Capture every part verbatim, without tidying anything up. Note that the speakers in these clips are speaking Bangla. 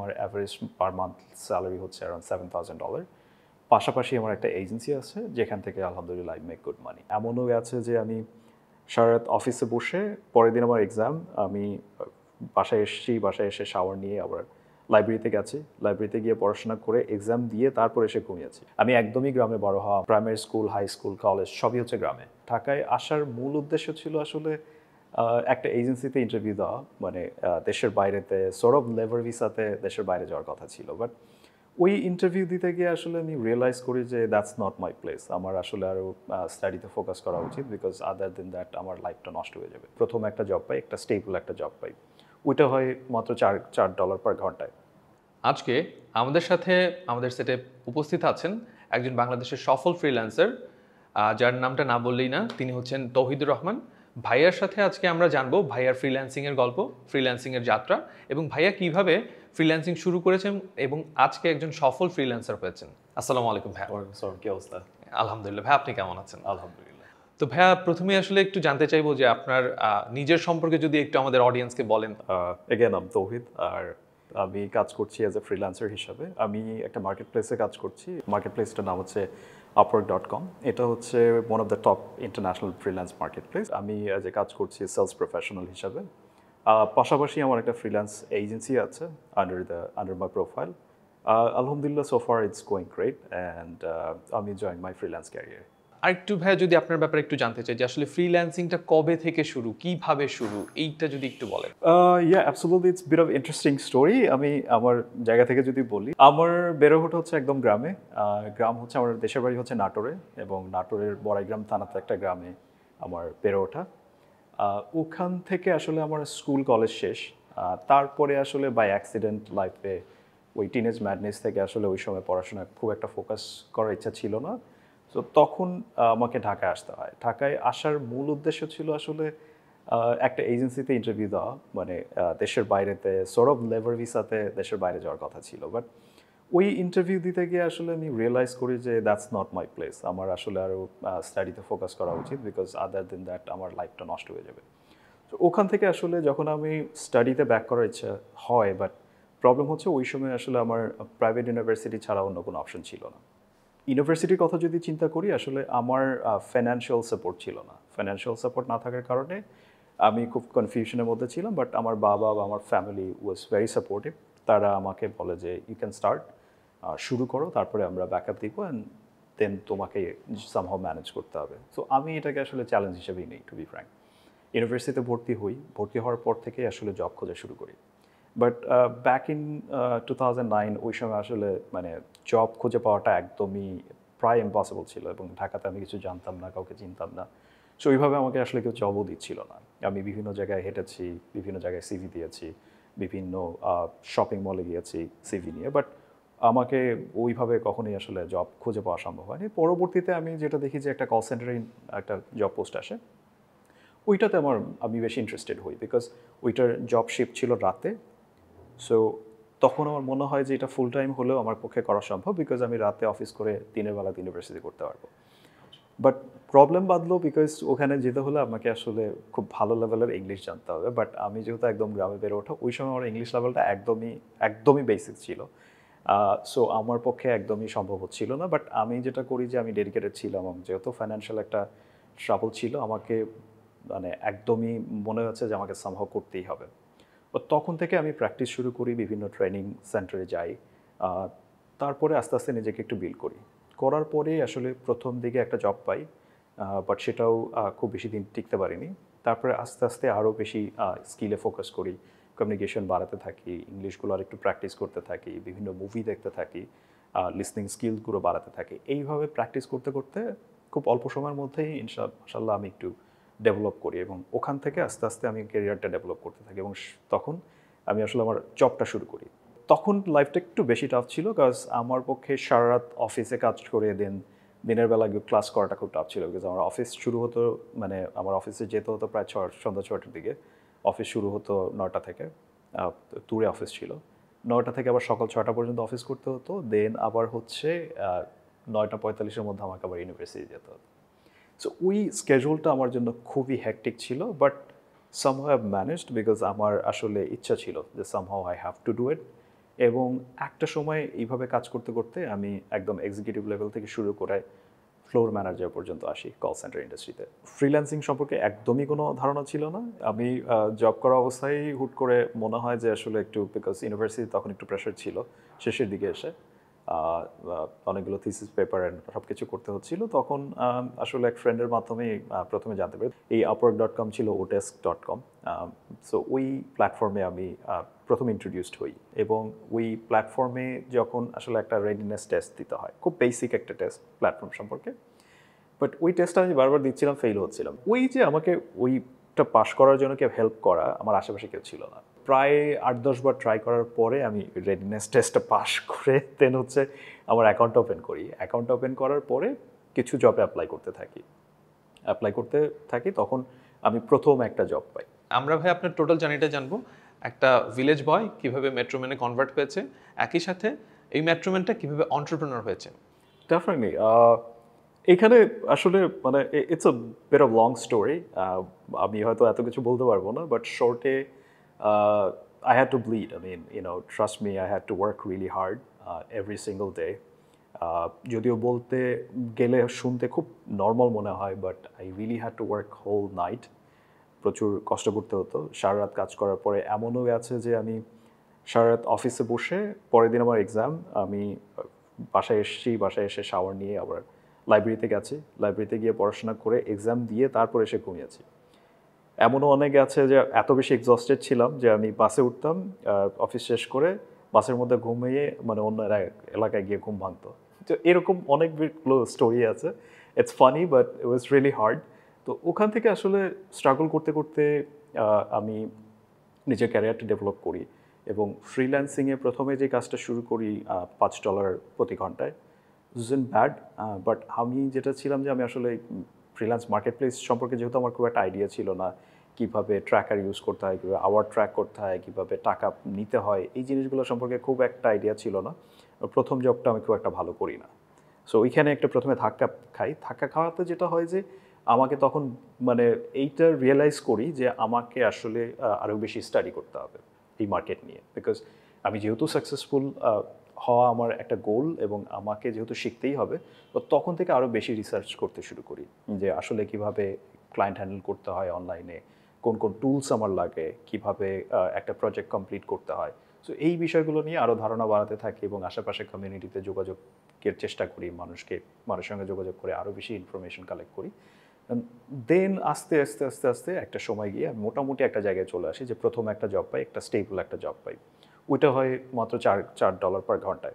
আমার অ্যাভারেজ পার মান্থ স্যালারি হচ্ছে অ্যারাউন্ড সেভেন থাউজেন্ড ডলার। পাশাপাশি আমার একটা এজেন্সি আছে যেখান থেকে আলহামদুলিল্লাহ আই মেক গুড মানি। এমনও আছে যে আমি সারা রাত অফিসে বসে পরের দিন আমার এক্সাম, আমি বাসায় এসেছি, বাসায় এসে শাওয়ার নিয়ে আবার লাইব্রেরিতে গেছি, লাইব্রেরিতে গিয়ে পড়াশোনা করে এক্সাম দিয়ে তারপর এসে ঘুমিয়েছি। আমি একদমই গ্রামে বড় হওয়া, primary school, high school, college সবই হচ্ছে গ্রামে। ঢাকায় আসার মূল উদ্দেশ্য ছিল আসলে একটা এজেন্সিতে ইন্টারভিউ দেওয়া, মানে দেশের বাইরেতে সর্ট অফ লেবার ভিসাতে দেশের বাইরে যাওয়ার কথা ছিল। বাট ওই ইন্টারভিউ দিতে গিয়ে আসলে আমি রিয়েলাইজ করি যে দ্যাটস নট মাই প্লেস। আমার আসলে আরও স্টাডিতে ফোকাস করা উচিত, বিকজ আদার দেন দ্যাট আমার লাইফটা নষ্ট হয়ে যাবে। প্রথম একটা জব পাই, একটা স্টেবল একটা জব পাই, ওইটা হয় মাত্র চার চার ডলার পার ঘন্টায়। আজকে আমাদের সাথে আমাদের সেটে উপস্থিত আছেন একজন বাংলাদেশের সফল ফ্রিল্যান্সার, যার নামটা না বললেই না, তিনি হচ্ছেন তৌহিদুর রহমান। ভাইয়ার সাথে আজকে আমরা জানবো ভাইয়ার ফ্রিল্যান্সিংয়ের গল্প, ফ্রিল্যান্সিংয়ের যাত্রা, এবং ভাইয়া কিভাবে ফ্রিল্যান্সিং শুরু করেছেন এবং আজকে একজন সফল ফ্রিল্যান্সার হয়েছেন। আসসালামু আলাইকুম ভাইয়া। কি অবস্থা? আলহামদুলিল্লাহ। ভাই আপনি কেমন আছেন? আলহামদুলিল্লাহ। তো ভাইয়া প্রথমে আসলে একটু জানতে চাইবো যে আপনার নিজের সম্পর্কে যদি একটু আমাদের অডিয়েন্সকে বলেন। এগেন আম তৌহিদ, আর আমি কাজ করছি অ্যাজ এ ফ্রিল্যান্সার হিসাবে। আমি একটা মার্কেট প্লেসে কাজ করছি। মার্কেট প্লেসটার নাম হচ্ছে আপওয়ার্ক ডট কম। এটা হচ্ছে one of the top international freelance market place. আমি অ্যাজ এ কাজ করছি সেলস প্রফেশনাল হিসাবে। পাশাপাশি আমার একটা ফ্রিল্যান্স এজেন্সি আছে under the under my profile. আলহামদুলিল্লাহ, so far it's going great and আমি এনজয়িং মাই ফ্রিল্যান্স ক্যারিয়ার। আরেকটু ভাইয়া যদি আপনার ব্যাপারে একটু জানতে চাই যে আসলে ফ্রিল্যান্সিংটা কবে থেকে শুরু, কিভাবে শুরু, এইটা যদি একটু বলেন। Yeah absolutely, it's bit of interesting story. আমি আমার জায়গা থেকে যদি বলি, আমার বেড়ে ওঠা হচ্ছে একদম গ্রামে। গ্রাম হচ্ছে আমার দেশের বাড়ি হচ্ছে নাটোরে, এবং নাটোরের বড়াইগ্রাম থানাতে একটা গ্রামে আমার বেড়ে ওঠা। ওখান থেকে আসলে আমার স্কুল কলেজ শেষ। তারপরে আসলে বাই অ্যাক্সিডেন্ট লাইফে ওই টিনেজ ম্যাডনেস থেকে আসলে ওই সময় পড়াশোনায় খুব একটা ফোকাস করার ইচ্ছা ছিল না। তো তখন আমাকে ঢাকায় আসতে হয়। ঢাকায় আসার মূল উদ্দেশ্য ছিল আসলে একটা এজেন্সিতে ইন্টারভিউ দেওয়া, মানে দেশের বাইরেতে সর্ট অফ লেবার ভিসাতে দেশের বাইরে যাওয়ার কথা ছিল। বাট ওই ইন্টারভিউ দিতে গিয়ে আসলে আমি রিয়েলাইজ করি যে দ্যাটস নট মাই প্লেস। আমার আসলে আরও স্টাডিতে ফোকাস করা উচিত, বিকজ আদার দেন দ্যাট আমার লাইফটা নষ্ট হয়ে যাবে। তো ওখান থেকে আসলে যখন আমি স্টাডিতে ব্যাক করার ইচ্ছা হয়, বাট প্রবলেম হচ্ছে ওই সময় আসলে আমার প্রাইভেট ইউনিভার্সিটি ছাড়া অন্য কোনো অপশন ছিল না। ইউনিভার্সিটির কথা যদি চিন্তা করি, আসলে আমার ফাইন্যান্সিয়াল সাপোর্ট ছিল না। ফাইন্যান্সিয়াল সাপোর্ট না থাকার কারণে আমি খুব কনফিউশনের মধ্যে ছিলাম। বাট আমার বাবা বা আমার ফ্যামিলি ওয়াজ ভেরি সাপোর্টিভ। তারা আমাকে বলে যে ইউ ক্যান স্টার্ট, শুরু করো, তারপরে আমরা ব্যাকআপ দিব, অ্যান্ড দেন তোমাকে সামহাও ম্যানেজ করতে হবে। সো আমি এটাকে আসলে চ্যালেঞ্জ হিসেবেই নেই, টু বি ফ্র্যাঙ্ক। ইউনিভার্সিটিতে ভর্তি হই, ভর্তি হওয়ার পর থেকেই আসলে জব খোঁজা শুরু করি। But back in two thousand nine ওই সময় আসলে মানে জব খুঁজে পাওয়াটা একদমই প্রায় ইম্পসিবল ছিল, এবং ঢাকাতে আমি কিছু জানতাম না, কাউকে চিনতাম না। সো ওইভাবে আমাকে আসলে কেউ জবও দিচ্ছিল না। আমি বিভিন্ন জায়গায় হেঁটেছি, বিভিন্ন জায়গায় সিভি দিয়েছি, বিভিন্ন শপিং মলে গিয়েছি সিভি নিয়ে, বাট আমাকে ওইভাবে কখনোই আসলে জব খুঁজে পাওয়া সম্ভব হয়নি। পরবর্তীতে আমি যেটা দেখি যে একটা কল সেন্টারে একটা জব পোস্ট আসে, ওইটাতে আমার আমি বেশি ইন্টারেস্টেড হই, বিকজ ওইটার জব শিফট ছিল রাতে। সো তখন আমার মনে হয় যে এটা ফুল টাইম হলেও আমার পক্ষে করা সম্ভব, বিকজ আমি রাতে অফিস করে দিনের বেলা ইউনিভার্সিটি করতে পারবো। বাট প্রবলেম বাঁধলো, বিকজ ওখানে যেতে হলে আমাকে আসলে খুব ভালো লেভেলের ইংলিশ জানতে হবে। বাট আমি যেহেতু একদম গ্রামে বেড়ে ওঠা, ওই সময় আমার ইংলিশ লেভেলটা একদমই একদমই বেসিক ছিল। সো আমার পক্ষে একদমই সম্ভব হচ্ছিল না। বাট আমি যেটা করি যে আমি ডেডিকেটেড ছিলাম, যেহেতু ফাইন্যান্সিয়াল একটা ট্রাবল ছিল, আমাকে মানে একদমই মনে হচ্ছে যে আমাকে সামহাও করতেই হবে। তখন থেকে আমি প্র্যাকটিস শুরু করি, বিভিন্ন ট্রেনিং সেন্টারে যাই, তারপরে আস্তে আস্তে নিজেকে একটু বিল্ড করি। করার পরেই আসলে প্রথম দিকে একটা জব পাই, বাট সেটাও খুব বেশি দিন টিকতে পারিনি। তারপরে আস্তে আস্তে আরও বেশি স্কিলে ফোকাস করি, কমিউনিকেশন বাড়াতে থাকি, ইংলিশগুলো আর একটু প্র্যাকটিস করতে থাকি, বিভিন্ন মুভি দেখতে থাকি, লিসনিং স্কিলগুলো বাড়াতে থাকি। এইভাবে প্র্যাকটিস করতে করতে খুব অল্প সময়ের মধ্যেই ইনশাআল্লাহ আমি একটু ডেভেলপ করি, এবং ওখান থেকে আস্তে আস্তে আমি ক্যারিয়ারটা ডেভেলপ করতে থাকি, এবং তখন আমি আসলে আমার জবটা শুরু করি। তখন লাইফটা একটু বেশি টাফ ছিল, কাজ আমার পক্ষে সারা রাত অফিসে কাজ করে দেন দিনের বেলা ক্লাস করাটা খুব টাফ ছিল, বিকজ আমার অফিস শুরু হতো, মানে আমার অফিসে যেতে হতো প্রায় ছ সন্ধ্যা ছটার দিকে। অফিস শুরু হতো নটা থেকে, দূরে অফিস ছিল। নয়টা থেকে আবার সকাল ছটা পর্যন্ত অফিস করতে হতো, দেন আবার হচ্ছে নয়টা পঁয়তাল্লিশের মধ্যে আমাকে আবার ইউনিভার্সিটি যেতে হতো। সো ওই স্কেজুলটা আমার জন্য খুবই হ্যাকটিক ছিল, but somehow I managed, because আমার আসলে ইচ্ছা ছিল যে somehow I have to do it. এবং একটা সময় এইভাবে কাজ করতে করতে আমি একদম এক্সিকিউটিভ লেভেল থেকে শুরু করে ফ্লোর ম্যানেজার পর্যন্ত আসি কল সেন্টার ইন্ডাস্ট্রিতে। ফ্রিল্যান্সিং সম্পর্কে একদমই কোনো ধারণা ছিল না। আমি জব করা অবস্থায় হুট করে মনে হয় যে আসলে একটু, বিকজ ইউনিভার্সিটি তখন একটু প্রেশার ছিল শেষের দিকে এসে, আহ, আহ, অনেকগুলো থিসিস পেপার অ্যান্ড সব কিছু করতে হচ্ছিল, তখন আহ, আসলে এক ফ্রেন্ডের মাধ্যমে আহ, প্রথমে জানতে পারি এই আপওয়ার্ক ডট কম ছিল ওটেস্ক ডট কম। সো ওই প্ল্যাটফর্মে আমি আহ, প্রথম ইন্ট্রোডিউসড হই, এবং ওই প্ল্যাটফর্মে যখন আসলে একটা রেডিনেস টেস্ট দিতে হয়, খুব বেসিক একটা টেস্ট প্ল্যাটফর্ম সম্পর্কে, বাট ওই টেস্টটা আমি বারবার দিচ্ছিলাম, ফেল হচ্ছিলাম। ওই যে আমাকে ওইটা পাস করার জন্য কেউ হেল্প করা, আমার আশেপাশে কেউ ছিল না। প্রায় আট দশ বার ট্রাই করার পরে আমি রেডিনেস টেস্টটা পাস করে দেন হচ্ছে আমার অ্যাকাউন্ট ওপেন করি। অ্যাকাউন্ট ওপেন করার পরে কিছু জবে অ্যাপ্লাই করতে থাকি অ্যাপ্লাই করতে থাকি তখন আমি প্রথম একটা জব পাই। আমরা ভাই আপনার টোটাল জার্নিটা জানবো, একটা ভিলেজ বয় কিভাবে মেট্রোম্যানে কনভার্ট হয়েছে, একই সাথে এই মেট্রোম্যানটা কিভাবে অন্টারপ্রেনার হয়েছে। ডেফিনেটলি এখানে আসলে মানে it's a bit of long story, আমি হয়তো এত কিছু বলতে পারবো না, বাট শর্টে I had to bleed, I mean you know trust me, I had to work really hard every single day. যদিও বলতে গেলে শুনতে খুব নর্মাল মনে হয়, but I really had to work whole night. প্রচুর কষ্ট করতে হতো, সারা রাত কাজ করার পরে এমনও গেছে যে আমি সারা রাত অফিসে বসে, পরের দিন আমার এক্সাম, আমি বাসায় এসেছি, বাসায় এসে শাওয়ার নিয়ে আবার লাইব্রেরিতে গেছি, লাইব্রেরিতে গিয়ে পড়াশোনা করে এক্সাম দিয়ে তারপর এসে ঘুমিয়েছি। এমনও অনেক আছে যে এত বেশি এক্সস্টেড ছিলাম যে আমি বাসে উঠতাম, অফিস শেষ করে বাসের মধ্যে ঘুমিয়ে মানে অন্য এলাকায় গিয়ে ঘুম ভাঙতো। তো এরকম অনেকগুলো স্টোরি আছে। It's funny but it was really hard. তো ওখান থেকে আসলে স্ট্রাগল করতে করতে আমি নিজের ক্যারিয়ারটা ডেভেলপ করি, এবং ফ্রিল্যান্সিংয়ে প্রথমে যে কাজটা শুরু করি পাঁচ ডলার প্রতি ঘন্টায়, ইন ব্যাড, বাট আমি যেটা ছিলাম যে আমি আসলে ফ্রিল্যান্স মার্কেট প্লেস সম্পর্কে যেহেতু আমার খুব একটা আইডিয়া ছিল না, কীভাবে ট্র্যাকার ইউজ করতে হয়, কীভাবে আওয়ার ট্র্যাক করতে হয়, কীভাবে টাকা নিতে হয়, এই জিনিসগুলো সম্পর্কে খুব একটা আইডিয়া ছিল না। প্রথম জবটা আমি খুব একটা ভালো করি না। সো ওইখানে একটা প্রথমে ধাক্কা খাই। ধাক্কা খাওয়াতে যেটা হয় যে আমাকে তখন মানে এইটা রিয়েলাইজ করি যে আমাকে আসলে আরও বেশি স্টাডি করতে হবে এই মার্কেট নিয়ে, বিকজ আমি যেহেতু সাকসেসফুল হওয়া আমার একটা গোল, এবং আমাকে যেহেতু শিখতেই হবে, তো তখন থেকে আরও বেশি রিসার্চ করতে শুরু করি যে আসলে কিভাবে ক্লায়েন্ট হ্যান্ডেল করতে হয় অনলাইনে, কোন কোন টুলস আমার লাগে, কিভাবে একটা প্রজেক্ট কমপ্লিট করতে হয়। সো এই বিষয়গুলো নিয়ে আরও ধারণা বাড়াতে থাকি, এবং আশেপাশে কমিউনিটিতে যোগাযোগের চেষ্টা করি, মানুষকে মানুষের সঙ্গে যোগাযোগ করে আরও বেশি ইনফরমেশন কালেক্ট করি। দেন আস্তে আস্তে আস্তে আস্তে একটা সময় গিয়ে আমি মোটামুটি একটা জায়গায় চলে আসি যে প্রথম একটা জব পাই, একটা স্টেবল একটা জব পাই। ওইটা হয় মাত্র চার চার ডলার পার ঘন্টায়।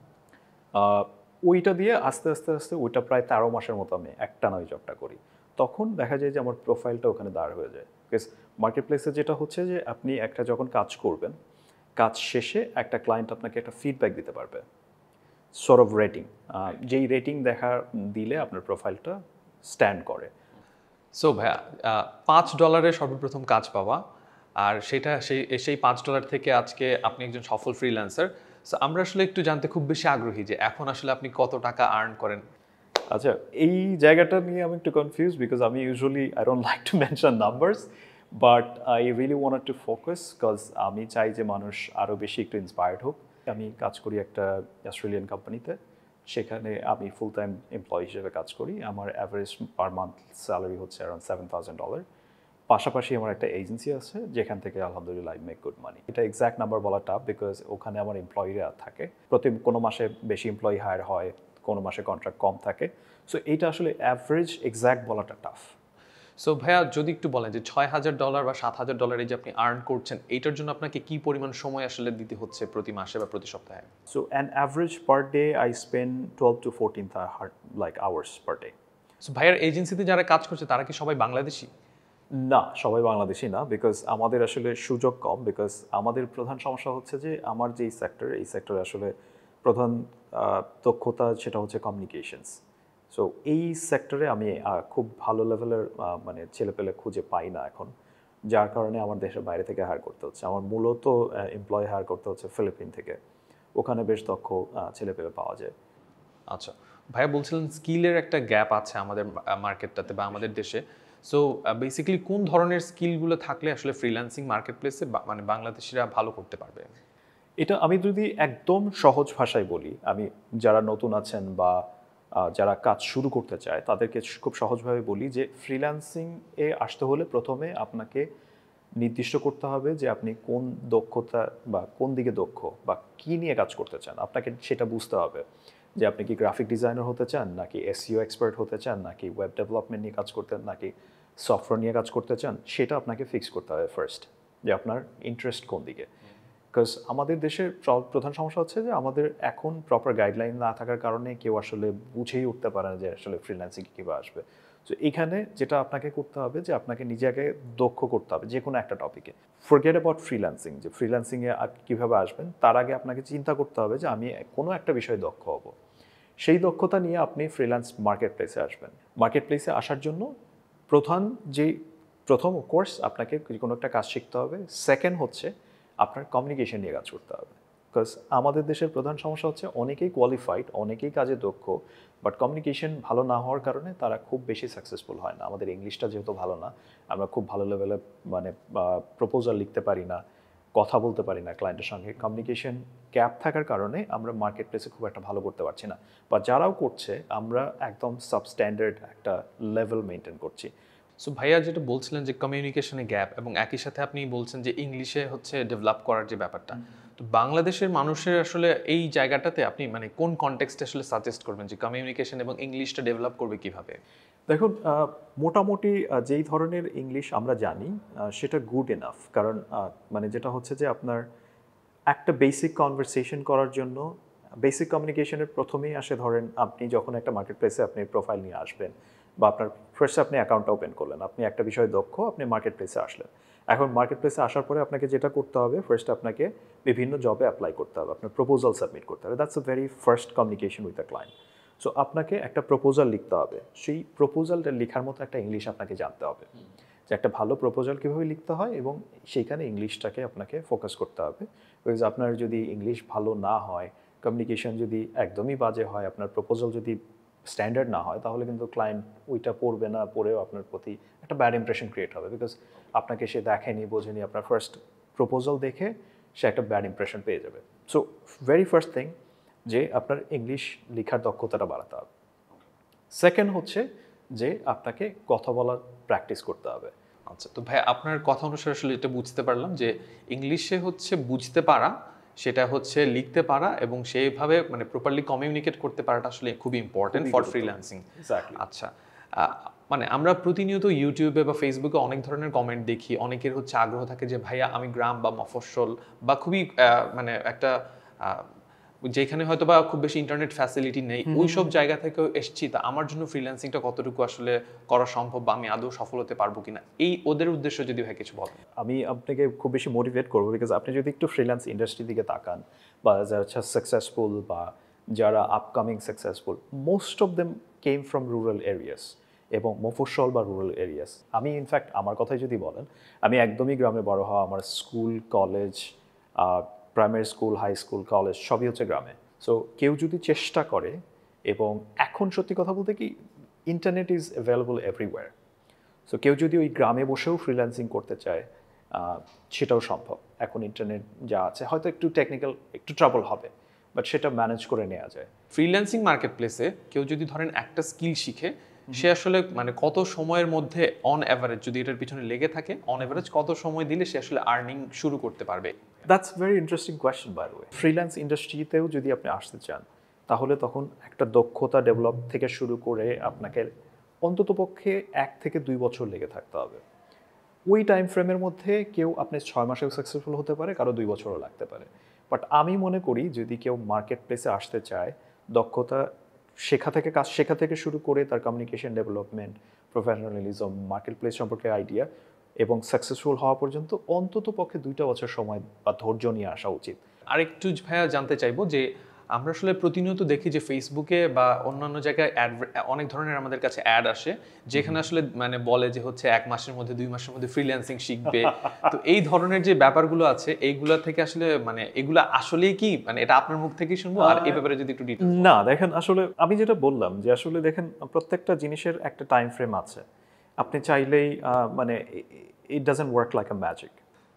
ওইটা দিয়ে আস্তে আস্তে আস্তে ওইটা প্রায় তেরো মাসের মতো আমি একটানা ওই জবটা করি। তখন দেখা যায় যে আমার প্রোফাইলটা ওখানে দাঁড় হয়ে যায়, বিকজ মার্কেট প্লেসে যেটা হচ্ছে যে আপনি একটা যখন কাজ করবেন, কাজ শেষে একটা ক্লায়েন্ট আপনাকে একটা ফিডব্যাক দিতে পারবে, সর্ট অফ রেটিং, যেই রেটিং দেখা দিলে আপনার প্রোফাইলটা স্ট্যান্ড করে। সো ভাইয়া, পাঁচ ডলারে সর্বপ্রথম কাজ পাওয়া, আর সেটা সেই সেই পাঁচ ডলার থেকে আজকে আপনি একজন সফল ফ্রিল্যান্সার। সো আমরা আসলে একটু জানতে খুব বেশি আগ্রহী যে এখন আসলে আপনি কত টাকা আর্ন করেন। আচ্ছা, এই জায়গাটা নিয়ে আমি একটু কনফিউজ, বিকজ আমি usually I don't like to mention numbers, but I really want to focus, because আমি চাই যে মানুষ আরও বেশি একটু ইন্সপায়ার্ড হোক। আমি কাজ করি একটা অস্ট্রেলিয়ান কোম্পানিতে, সেখানে আমি ফুল টাইম এমপ্লয়ি হিসেবে কাজ করি। আমার অ্যাভারেজ পার মান্থ স্যালারি হচ্ছে অ্যারাউন্ড সেভেন থাউজেন্ড ডলার। পাশাপাশি আমার একটা এজেন্সি আছে যেখান থেকে আলহামদুলিল্লাহ আই মেক গুড মানি। এটা এক্স্যাক্ট নাম্বার বলা টাফ, বিকজ ওখানে আমার এমপ্লয়িরা থাকে, প্রতি কোনো মাসে বেশি এমপ্লয়ি হায়ার হয়, কোনো মাসে কন্ট্রাক্ট কম থাকে। সো এইটা আসলে অ্যাভারেজ এক্স্যাক্ট বলাটা টাফ। সো ভাইয়া, যদি একটু বলেন যে ছয় হাজার ডলার বা সাত হাজার ডলার এই যে আপনি আর্ন করছেন, এইটার জন্য আপনাকে কি পরিমাণ সময় আসলে দিতে হচ্ছে প্রতি মাসে বা প্রতি সপ্তাহে? So an average per day I spend twelve to fourteen like hours per day. So ভাইয়ার এজেন্সিতে যারা কাজ করছে তারা কি সবাই বাংলাদেশি? না, সবাই বাংলাদেশি না, বিকজ আমাদের আসলে সুযোগ কম। বিকজ আমাদের প্রধান সমস্যা হচ্ছে যে আমার যে সেক্টর, এই সেক্টরে আসলে প্রধান দক্ষতা সেটা হচ্ছে কমিউনিকেশনস। সো এই সেক্টরে আমি খুব ভালো লেভেলের মানে ছেলেপেলে খুঁজে পাই না এখন, যার কারণে আমার দেশের বাইরে থেকে হায়ার করতে হচ্ছে। আমার মূলত এমপ্লয় হায়ার করতে হচ্ছে ফিলিপিন থেকে, ওখানে বেশ দক্ষ ছেলেপেলে পাওয়া যায়। আচ্ছা ভাইয়া, বলছিলেন স্কিলের একটা গ্যাপ আছে আমাদের মার্কেটটাতে বা আমাদের দেশে। সো বেসিক্যালি কোন ধরনের স্কিলগুলো থাকলে আসলে ফ্রিল্যান্সিং মার্কেট প্লেসে মানে বাংলাদেশিরা ভালো করতে পারবে? এটা আমি যদি একদম সহজ ভাষায় বলি, আমি যারা নতুন আছেন বা আহ, যারা কাজ শুরু করতে চায় তাদেরকে খুব সহজভাবে বলি যে ফ্রিল্যান্সিং এ আসতে হলে প্রথমে আপনাকে নির্দিষ্ট করতে হবে যে আপনি কোন দক্ষতা বা কোন দিকে দক্ষ বা কী নিয়ে কাজ করতে চান, আপনাকে সেটা বুঝতে হবে যে আপনি কি গ্রাফিক ডিজাইনার হতে চান, নাকি এসইও এক্সপার্ট হতে চান, নাকি ওয়েব ডেভেলপমেন্ট নিয়ে কাজ করতে, নাকি সফটওয়্যার নিয়ে কাজ করতে চান, সেটা আপনাকে ফিক্স করতে হবে ফার্স্ট, যে আপনার ইন্টারেস্ট কোন দিকে। বিকজ আমাদের দেশের প্র- প্রধান সমস্যা হচ্ছে যে আমাদের এখন প্রপার গাইডলাইন না থাকার কারণে কেউ আসলে বুঝেই উঠতে পারে না যে আসলে ফ্রিল্যান্সিং কীভাবে আসবে। তো এখানে যেটা আপনাকে করতে হবে যে আপনাকে নিজেকে দক্ষ করতে হবে যে কোনো একটা টপিকে। ফরগেট অ্যাবাউট ফ্রিল্যান্সিং, যে ফ্রিল্যান্সিংয়ে কীভাবে আসবেন তার আগে আপনাকে চিন্তা করতে হবে যে আমি কোনো একটা বিষয়ে দক্ষ হব। সেই দক্ষতা নিয়ে আপনি ফ্রিল্যান্স মার্কেট প্লেসে আসবেন। মার্কেট প্লেসে আসার জন্য প্রধান যে প্রথম কোর্স আপনাকে কোনো একটা কাজ শিখতে হবে, সেকেন্ড হচ্ছে আপনার কমিউনিকেশন নিয়ে কাজ করতে হবে। বিকজ আমাদের দেশের প্রধান সমস্যা হচ্ছে অনেকেই কোয়ালিফাইড, অনেকেই কাজে দক্ষ, বাট কমিউনিকেশন ভালো না হওয়ার কারণে তারা খুব বেশি সাকসেসফুল হয় না। আমাদের ইংলিশটা যেহেতু ভালো না, আমরা খুব ভালো লেভেলে মানে প্রপোজাল লিখতে পারি না, কথা বলতে পারি না ক্লায়েন্টের সঙ্গে। কমিউনিকেশন গ্যাপ থাকার কারণে আমরা মার্কেট প্লেসে খুব একটা ভালো করতে পারছি না, বা যারাও করছে আমরা একদম সাবস্ট্যান্ডার্ড একটা লেভেল মেনটেন করছি। সো ভাইয়া যেটা বলছিলেন যে কমিউনিকেশনে গ্যাপ, এবং একই সাথে আপনি বলছেন যে ইংলিশে হচ্ছে ডেভেলপ করার যে ব্যাপারটা, তো বাংলাদেশের মানুষের আসলে এই জায়গাটাতে আপনি মানে কোন কনটেক্সটে আসলে সাজেস্ট করবেন যে কমিউনিকেশন এবং ইংলিশটা ডেভেলপ করবে কিভাবে? দেখুন, আহ, মোটামুটি আহ, যেই ধরনের ইংলিশ আমরা জানি আহ, সেটা গুড এনাফ। কারণ আহ, মানে যেটা হচ্ছে যে আপনার একটা বেসিক কনভারসেশন করার জন্য বেসিক কমিউনিকেশনের প্রথমেই আসে, ধরেন আপনি যখন একটা মার্কেট প্লেসে আপনি প্রোফাইল নিয়ে আসবেন বা আপনার ফার্স্টে আপনি অ্যাকাউন্টটা ওপেন করলেন, আপনি একটা বিষয়ে দক্ষ, আপনি মার্কেট প্লেসে আসলেন। এখন মার্কেট প্লেসে আসার পরে আপনাকে যেটা করতে হবে, ফার্স্ট আপনাকে বিভিন্ন জবে অ্যাপ্লাই করতে হবে, আপনার প্রপোজাল সাবমিট করতে হবে। That's a very first communication with the client. So আপনাকে একটা প্রপোজাল লিখতে হবে, সেই প্রপোজালটা লেখার মতো একটা ইংলিশ আপনাকে জানতে হবে, যে একটা ভালো প্রপোজাল কীভাবে লিখতে হয়, এবং সেইখানে ইংলিশটাকে আপনাকে ফোকাস করতে হবে। বিকজ আপনার যদি ইংলিশ ভালো না হয়, কমিউনিকেশন যদি একদমই বাজে হয়, আপনার প্রপোজাল যদি স্ট্যান্ডার্ড না হয়, তাহলে কিন্তু ক্লায়েন্ট ওইটা পড়বে না, পড়েও আপনার প্রতি একটা ব্যাড ইমপ্রেশন ক্রিয়েট হবে। বিকজ আপনাকে সে দেখেনি, বোঝেনি, আপনার ফার্স্ট প্রপোজাল দেখে সে একটা ব্যাড ইমপ্রেশন পেয়ে যাবে। সো ভেরি ফার্স্ট থিং যে আপনার ইংলিশ লেখার দক্ষতাটা বাড়াতে হবে। সেকেন্ড হচ্ছে যে আপনাকে কথা বলার প্র্যাকটিস করতে হবে। আচ্ছা, তো ভাই আপনার কথা অনুসারে আসলে এটা বুঝতে পারলাম যে ইংলিশে হচ্ছে বুঝতে পারা, সেটা হচ্ছে লিখতে পারা, এবং সেইভাবে মানে প্রপারলি কমিউনিকেট করতে পারাটা আসলে খুবই ইম্পর্টেন্ট ফর ফ্রিল্যান্সিং। এক্স্যাক্টলি। আচ্ছা, আহ, মানে আমরা প্রতিনিয়ত ইউটিউবে বা ফেসবুকে অনেক ধরনের কমেন্ট দেখি, অনেকের হচ্ছে আগ্রহ থাকে যে ভাইয়া আমি গ্রাম বা মফস্বল বা খুবই আহ, মানে একটা আহ, যেখানে হয়তো বা খুব বেশি ইন্টারনেট ফ্যাসিলিটি নেই, ওই সব জায়গা থেকেও এসছি, তা আমার জন্য ফ্রিল্যান্সিংটা কতটুকু আসলে করা সম্ভব বা আমি আদৌ সফল হতে পারবো কিনা, এই ওদের উদ্দেশ্য যদি ভাই কিছু বলেন। আমি আপনাকে খুব বেশি মোটিভেট করবো, বিকজ আপনি যদি একটু ফ্রিল্যান্স ইন্ডাস্ট্রির দিকে তাকান, বা যারা সাকসেসফুল বা যারা upcoming successful, most of them came from rural areas এবং মফস্বল বা রুরাল এরিয়াস। আমি ইনফ্যাক্ট আমার কথাই যদি বলেন, আমি একদমই গ্রামে বড় হওয়া, আমার school college, primary school, high school, college সবই হচ্ছে গ্রামে। সো কেউ যদি চেষ্টা করে, এবং এখন সত্যি কথা বলতে কি internet is available everywhere. So কেউ যদি ওই গ্রামে বসেও ফ্রিল্যান্সিং করতে চায়, সেটাও সম্ভব। এখন ইন্টারনেট যা আছে, হয়তো একটু টেকনিক্যাল একটু ট্রাবল হবে, বাট সেটা ম্যানেজ করে নেওয়া যায়। ফ্রিল্যান্সিং মার্কেট প্লেসে কেউ যদি ধরেন একটা স্কিল শিখে, সে আসলে মানে কত সময়ের মধ্যে অন অ্যাভারেজ যদি এটার পিছনে লেগে থাকে, অন অ্যাভারেজ কত সময় দিলে সে আসলে আর্নিং শুরু করতে পারবে? That's very interesting question by the way. Freelance ইন্ডাস্ট্রিতেও যদি আপনি আসতে চান, তাহলে তখন একটা দক্ষতা ডেভেলপ থেকে শুরু করে আপনাকে অন্ততপক্ষে এক থেকে দুই বছর লেগে থাকতে হবে। ওই টাইম ফ্রেমের মধ্যে কেউ আপনি ছয় মাসেও সাকসেসফুল হতে পারে, কারো দুই বছরও লাগতে পারে। বাট আমি মনে করি যদি কেউ মার্কেট প্লেসে আসতে চায়, দক্ষতা শেখা থেকে কাজ শেখা থেকে শুরু করে তার communication development, professionalism, market place সম্পর্কে আইডিয়া এবং সাকসেসফুল হওয়া পর্যন্ত অন্তত পক্ষে দুইটা বছর সময় বা ধৈর্য নিয়ে আসা উচিত। আরেকটু ভাইয়া জানতে চাইবো যে আমরা আসলে প্রতিনিয়ত দেখি যে ফেসবুকে বা অন্যান্য জায়গায় অ্যাড, অনেক ধরনের আমাদের কাছে অ্যাড আসে যেখানে আসলে মানে বলে যে হচ্ছে এক মাসের মধ্যে দুই মাসের মধ্যে ফ্রিল্যান্সিং শিখবে। তো এই ধরনের যে ব্যাপারগুলো আছে এইগুলা থেকে আসলে মানে এগুলা আসলেই কি মানে এটা আপনার মুখ থেকেই শুনবো, আর এই ব্যাপারে যদি একটু ডিটেইলস। না দেখেন, আসলে আমি যেটা বললাম যে আসলে দেখেন প্রত্যেকটা জিনিসের একটা টাইম ফ্রেম আছে। আপনি চাইলেই আহ, মানে it doesn't work like a magic.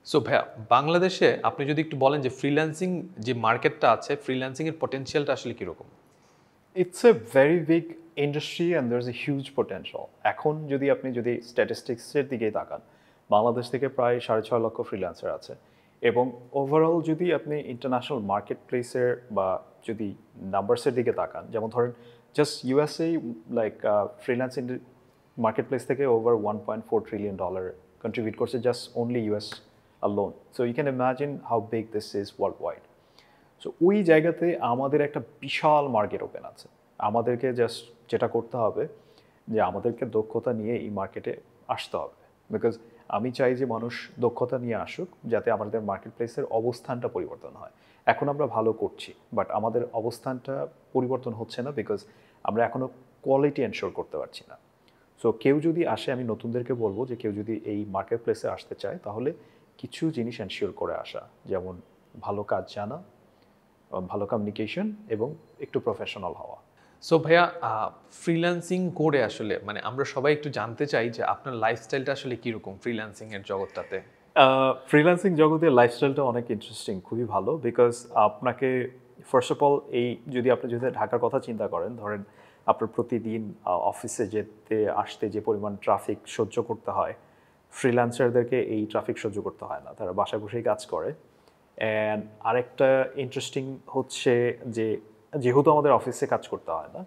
So ভাইয়া বাংলাদেশে আপনি যদি একটু বলেন যে ফ্রিল্যান্সিং যে মার্কেটটা আছে ফ্রিল্যান্সিং এর পটেনশিয়ালটা আসলে কীরকম? It's a very big industry and there is a huge potential. এখন যদি আপনি যদি স্ট্যাটিস্টিক্সের দিকে তাকান, বাংলাদেশ থেকে প্রায় সাড়ে ছয় লক্ষ ফ্রিল্যান্সার আছে এবং ওভারঅল যদি আপনি ইন্টারন্যাশনাল মার্কেট প্লেসের বা যদি নাম্বারসের দিকে তাকান, যেমন ধরেন just USA like freelance market place থেকে over one point four trillion dollar contribute করছে just only US alone. So you can imagine how big this is worldwide. So ওই জায়গাতে আমাদের একটা বিশাল মার্কেট ওপেন আছে। আমাদেরকে জাস্ট যেটা করতে হবে যে আমাদেরকে দক্ষতা নিয়ে এই মার্কেটে আসতে হবে, বিকজ আমি চাই যে মানুষ দক্ষতা নিয়ে আসুক যাতে আমাদের মার্কেট প্লেসের অবস্থানটা পরিবর্তন হয়। এখন আমরা ভালো করছি, বাট আমাদের অবস্থানটা পরিবর্তন হচ্ছে না বিকজ আমরা এখনও কোয়ালিটি এনশোর করতে পারছি না। সো কেউ যদি আসে, আমি নতুনদেরকে বলবো যে কেউ যদি এই মার্কেট প্লেসে আসতে চায় তাহলে কিছু জিনিস এনশিওর করে আসা, যেমন ভালো কাজ জানা, ভালো কমিউনিকেশন এবং একটু প্রফেশনাল হওয়া। সো ভাইয়া ফ্রিল্যান্সিং করে আসলে মানে আমরা সবাই একটু জানতে চাই যে আপনার লাইফস্টাইলটা আসলে কীরকম ফ্রিল্যান্সিং এর জগৎটাতে? ফ্রিল্যান্সিং জগতের লাইফস্টাইলটা অনেক ইন্টারেস্টিং, খুবই ভালো, বিকজ আপনাকে ফার্স্ট অফ অল এই যদি আপনি যদি ঢাকার কথা চিন্তা করেন, ধরেন আপনার প্রতিদিন অফিসে যেতে আসতে যে পরিমাণ ট্রাফিক সহ্য করতে হয়, ফ্রিল্যান্সারদেরকে এই ট্রাফিক সহ্য করতে হয় না, তারা বাসায় বসেই কাজ করে। অ্যান্ড আরেকটা ইন্টারেস্টিং হচ্ছে যে যেহেতু আমাদের অফিসে কাজ করতে হয় না,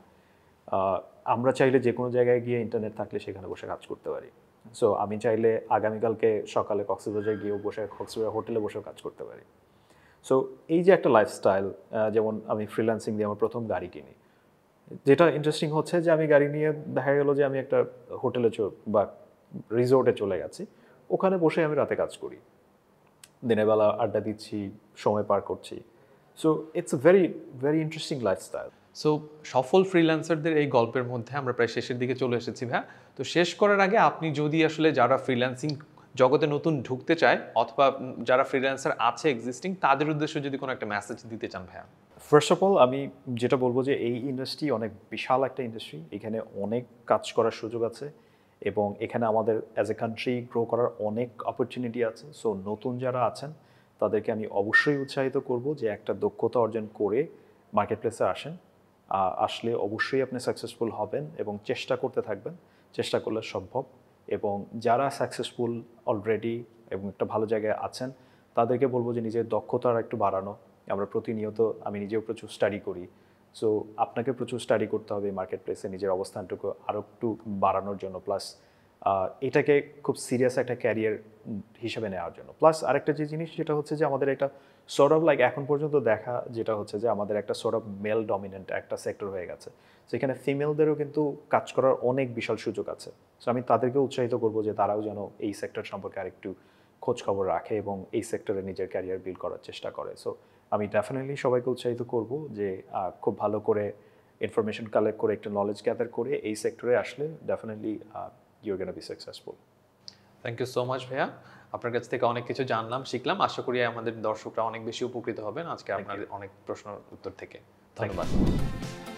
আমরা চাইলে যে কোনো জায়গায় গিয়ে ইন্টারনেট থাকলে সেখানে বসে কাজ করতে পারি। সো আমি চাইলে আগামীকালকে সকালে কক্সবাজার গিয়েও বসে কক্সবাজার হোটেলে বসেও কাজ করতে পারি। সো এই যে একটা লাইফস্টাইল, যেমন আমি ফ্রিল্যান্সিং দিয়ে আমার প্রথম গাড়ি কিনি, যেটা ইন্টারেস্টিং হচ্ছে যে আমি গাড়ি নিয়ে দেখা গেলো যে আমি একটা হোটেলে বা রিসোর্টে চলে গেছি, ওখানে বসে আমি রাতে কাজ করি, দিনের বেলা আড্ডা দিচ্ছি, সময় পার করছি। So it's a very very interesting lifestyle. So সফল ফ্রিল্যান্সারদের এই গল্পের মধ্যে আমরা প্রায় শেষের দিকে চলে এসেছি ভাইয়া। তো শেষ করার আগে আপনি যদি আসলে যারা ফ্রিল্যান্সিং জগতে নতুন ঢুকতে চায় অথবা যারা ফ্রিল্যান্সার আছে এক্সিস্টিং, তাদের উদ্দেশ্যে যদি কোনো একটা মেসেজ দিতে চান ভাইয়া। ফার্স্ট অফ অল আমি যেটা বলবো যে এই ইন্ডাস্ট্রি অনেক বিশাল একটা ইন্ডাস্ট্রি, এখানে অনেক কাজ করার সুযোগ আছে এবং এখানে আমাদের অ্যাজ এ কান্ট্রি গ্রো করার অনেক অপরচুনিটি আছে। সো নতুন যারা আছেন তাদেরকে আমি অবশ্যই উৎসাহিত করব যে একটা দক্ষতা অর্জন করে মার্কেট প্লেসে আসেন, আসলে অবশ্যই আপনি সাকসেসফুল হবেন এবং চেষ্টা করতে থাকবেন, চেষ্টা করলে সম্ভব। এবং যারা সাকসেসফুল অলরেডি এবং একটা ভালো জায়গায় আছেন তাদেরকে বলবো যে নিজের দক্ষতা একটু বাড়ানো। আমরা প্রতিনিয়ত, আমি নিজেও প্রচুর স্টাডি করি, সো আপনাকে প্রচুর স্টাডি করতে হবে মার্কেট প্লেসে নিজের অবস্থানটুকু আরও একটু বাড়ানোর জন্য, প্লাস এটাকে খুব সিরিয়াস একটা ক্যারিয়ার হিসেবে নেওয়ার জন্য। প্লাস আরেকটা যে জিনিস যেটা হচ্ছে যে আমাদের একটা সর্ট অফ লাইক এখন পর্যন্ত দেখা যেটা হচ্ছে যে আমাদের একটা সর্ট অফ মেল ডমিনেন্ট একটা সেক্টর হয়ে গেছে, সেখানে ফিমেলদেরও কিন্তু কাজ করার অনেক বিশাল সুযোগ আছে। সো আমি তাদেরকে উৎসাহিত করবো যে তারাও যেন এই সেক্টর সম্পর্কে আরেকটু খোঁজ খবর রাখে এবং এই সেক্টরে নিজের ক্যারিয়ার বিল্ড করার চেষ্টা করে। সো আমি ডেফিনেটলি সবাইকে উৎসাহিত করব যে খুব ভালো করে ইনফরমেশন কালেক্ট করে একটা নলেজ গ্যাদার করে এই সেক্টরে আসলে definitely you're gonna be successful. Thank you so much ভাইয়া, আপনার কাছ থেকে অনেক কিছু জানলাম, শিখলাম। আশা করি আমাদের দর্শকরা অনেক বেশি উপকৃত হবেন আজকে আপনার অনেক প্রশ্ন উত্তর থেকে। ধন্যবাদ।